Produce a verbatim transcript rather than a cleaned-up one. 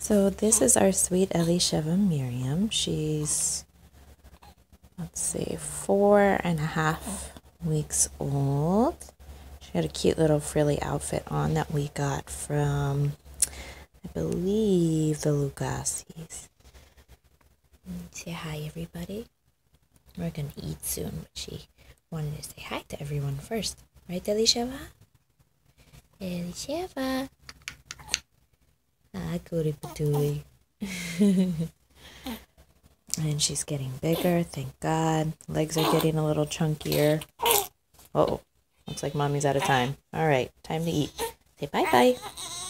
So this is our sweet Elisheva Miriam. She's, let's see, four and a half weeks old. She had a cute little frilly outfit on that we got from, I believe, the Lucasis. Say hi, everybody. We're going to eat soon, but she wanted to say hi to everyone first. Right, Elisheva? Elisheva. Ah, Cody Patooey. And she's getting bigger, thank God. Legs are getting a little chunkier. Uh oh, looks like mommy's out of time. All right, time to eat. Say bye-bye.